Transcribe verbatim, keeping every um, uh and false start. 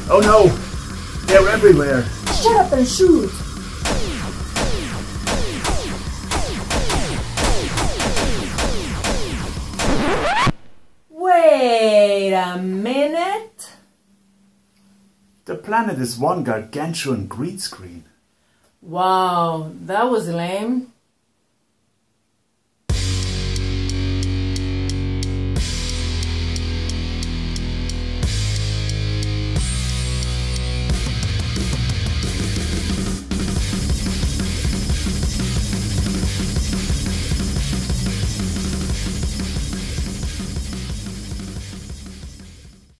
Oh no! They're everywhere! Shut up and shoot! Wait a minute! The planet is one gargantuan green screen. Wow, that was lame.